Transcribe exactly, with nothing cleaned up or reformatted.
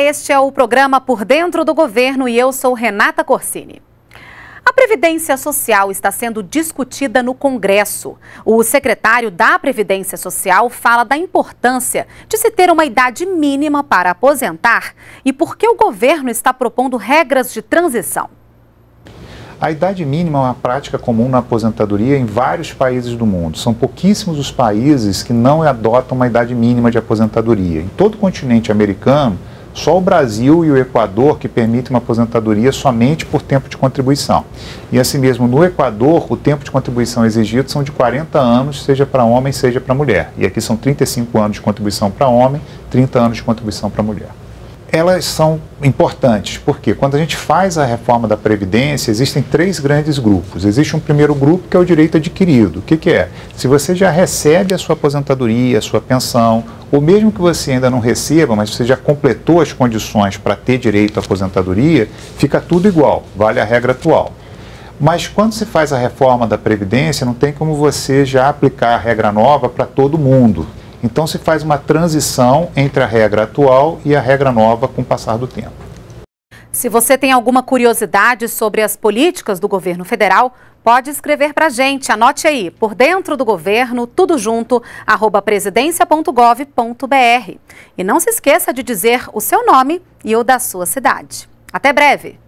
este é o programa Por Dentro do Governo e eu sou Renata Corsini. A Previdência Social está sendo discutida no Congresso. O secretário da Previdência Social fala da importância de se ter uma idade mínima para aposentar e por que o governo está propondo regras de transição. A idade mínima é uma prática comum na aposentadoria em vários países do mundo. São pouquíssimos os países que não adotam uma idade mínima de aposentadoria. Em todo o continente americano, só o Brasil e o Equador que permitem uma aposentadoria somente por tempo de contribuição. E assim mesmo, no Equador, o tempo de contribuição exigido são de quarenta anos, seja para homem, seja para mulher. E aqui são trinta e cinco anos de contribuição para homem, trinta anos de contribuição para mulher. Elas são importantes, porque quando a gente faz a reforma da Previdência, existem três grandes grupos. Existe um primeiro grupo que é o direito adquirido. O que, que é? Se você já recebe a sua aposentadoria, a sua pensão, ou mesmo que você ainda não receba, mas você já completou as condições para ter direito à aposentadoria, fica tudo igual, vale a regra atual. Mas quando se faz a reforma da Previdência, não tem como você já aplicar a regra nova para todo mundo. Então se faz uma transição entre a regra atual e a regra nova com o passar do tempo. Se você tem alguma curiosidade sobre as políticas do governo federal, pode escrever para a gente. Anote aí, Por Dentro do Governo, tudo junto, arroba presidência ponto gov ponto br. E não se esqueça de dizer o seu nome e o da sua cidade. Até breve!